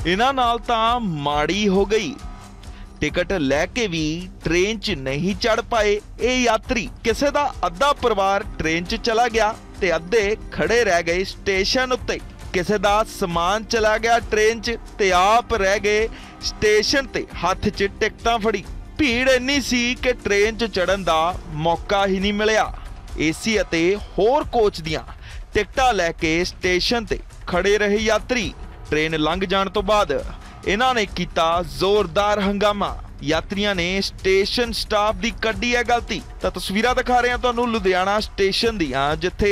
इन्हां नाल तां माड़ी हो गई। टिकट लैके भी ट्रेन च नहीं चढ़ पाए ये यात्री। किसी का अद्धा परिवार ट्रेन च चला गया ते अद्धे खड़े रह गए स्टेशन उत्ते। किसी का समान चला गया ट्रेन च ते आप रह गए स्टेशन ते हथ च टिकटां फड़ी। भीड़ इन्नी सी कि ट्रेन च चढ़न का मौका ही नहीं मिलिया। एसी अते होर कोच दियां टिकटां लैके स्टेशन ते खड़े रहे यात्री। ट्रेन लंघ जाण तो बाद इन्हां ने कीता जोरदार हंगामा। यात्रियों ने स्टेशन स्टाफ की कड्डी है गलती। तो तस्वीरां दिखा रहे हैं तुहानूं लुधियाना स्टेशन दियां, जिथे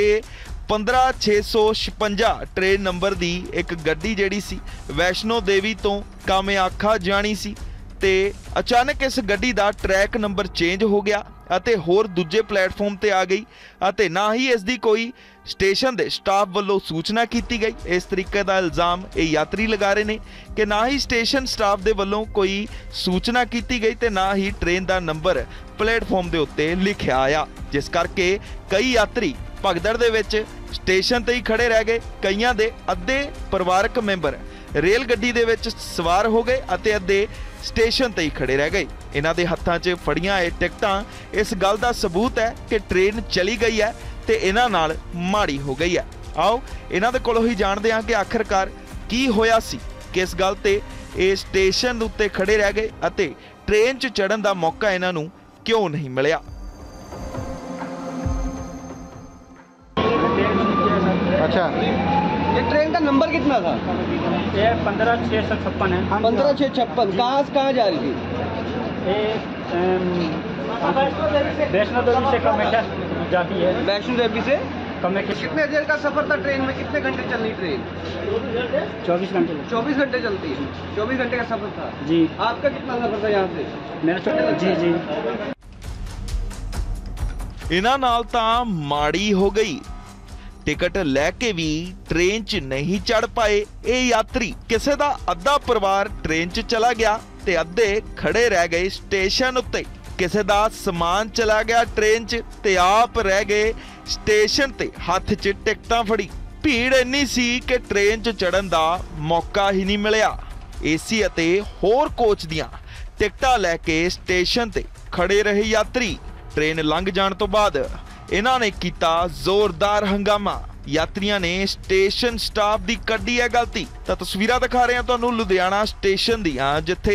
15656 ट्रेन नंबर की एक गड्डी जिहड़ी सी वैष्णो देवी तो कामाख्या जानी सी ते अचानक इस गड्डी का ट्रैक नंबर चेंज हो गया अते होर दूजे प्लेटफॉर्म ते आ गई अते ना ही इसकी कोई स्टेशन दे स्टाफ वालों सूचना की गई। इस तरीके का इल्जाम ये यात्री लगा रहे हैं कि ना ही स्टेशन स्टाफ दे वालों कोई सूचना की गई ते ना ही ट्रेन का नंबर प्लेटफॉर्म के उत्ते लिखिया आया, जिस करके कई यात्री भगदड़ दे विच स्टेशन ते ही खड़े रह गए। कईयां दे अद्धे परिवारक मैंबर रेल गड्डी दे विच सवार हो गए अते अद्धे स्टेशन ते ही खड़े रह गए। इन्हां दे हत्थां 'च फड़ियां ये टिकटां इस गल का सबूत है कि ट्रेन चली गई है ते इन्हां नाल माड़ी हो गई है। आओ इन्हां दे कोलों ही जाणदे हां कि आखिरकार की होया सी, किस गल ते ये स्टेशन उत्ते खड़े रह गए अते ट्रेन 'च चढ़न का मौका इन्हां नूं क्यों नहीं मिलिया। अच्छा, ये ट्रेन का नंबर कितना था? ये 15,656 है। 15,656। कहाँ से कहाँ जा रही थी? ये वैष्णो देवी से कामाख्या जाती है। वैष्णो देवी से कामाख्या कितने देर का सफर था ट्रेन में? कितने घंटे चलनी ट्रेन? 24 घंटे 24 घंटे चलती है। 24 घंटे का सफर था जी। आपका कितना सफर था यहाँ से? मेरा जी जी। इन्हां नाल तां माड़ी हो गई। टिकट लैके भी ट्रेन च नहीं चढ़ पाए ये यात्री। किसी का अद्धा परिवार ट्रेन च चला गया ते अद्धे खड़े रह गए स्टेशन उत्ते। किसी का समान चला गया ट्रेन च ते आप रह गए स्टेशन ते हथ च टिकटां फड़ी। भीड़ इन्नी सी कि ट्रेन च चढ़न का मौका ही नहीं मिलिया। एसी अते होर कोच दियां टिकटां लैके स्टेशन ते खड़े रहे यात्री। ट्रेन लंघ जाण तो बाद इन्हां ने कीता जोरदार हंगामा। यात्रियों ने स्टेशन स्टाफ की कड्डी है गलती। तो तस्वीरां दिखा रहे हैं तुहानूं लुधियाना स्टेशन दियां, जिथे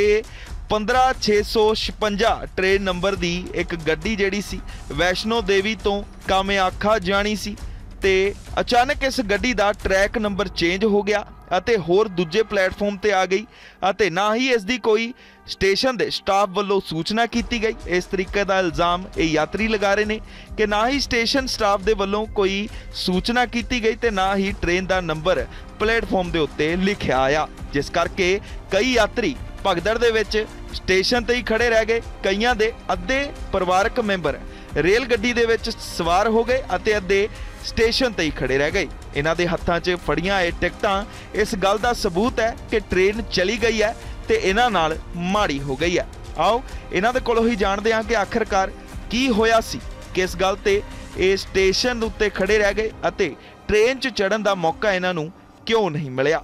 15656 ट्रेन नंबर की एक गड्डी जिहड़ी सी वैष्णो देवी तो कामाख्या जानी सी ते अचानक इस गड्डी का ट्रैक नंबर चेंज हो गया अते होर दूजे प्लेटफॉर्म ते आ गई अते ना ही इसकी कोई स्टेशन दे स्टाफ वालों सूचना की गई। इस तरीके का इल्जाम ये यात्री लगा रहे हैं कि ना ही स्टेशन स्टाफ दे वालों कोई सूचना की गई ते ना ही ट्रेन का नंबर प्लेटफॉर्म के उत्ते लिखिया आया, जिस करके कई यात्री भगदड़ दे विच स्टेशन ते ही खड़े रह गए। कईयां दे अद्धे परिवारक मैंबर रेल गड्डी दे विच सवार हो गए अते अद्धे स्टेशन ते ही खड़े रह गए। इन्हां दे हत्थां 'च फड़ियां ये टिकटां इस गल का सबूत है कि ट्रेन चली गई है ते इन्हां नाल माड़ी हो गई है। आओ इन्हां दे कोलों ही जाणदे हां कि आखिरकार की होया सी, किस गल ते ये स्टेशन उत्ते खड़े रह गए अते ट्रेन 'च चढ़न का मौका इन्हां नूं क्यों नहीं मिलिया।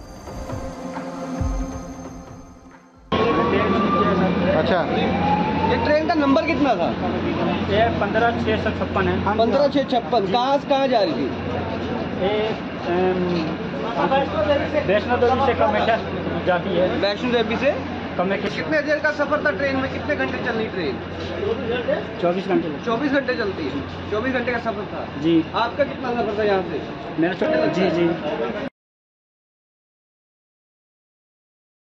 अच्छा, ये ट्रेन का नंबर कितना था? ये 15,656 है। 15,656। कहाँ से कहाँ जा रही थी? ये वैष्णो देवी से कामाख्या जाती है। वैष्णो देवी से कामाख्या कितने देर का सफर था ट्रेन में? कितने घंटे चलनी ट्रेन? 24 घंटे 24 घंटे चलती है। 24 घंटे का सफर था जी। आपका कितना सफर था यहाँ से? मेरा जी जी।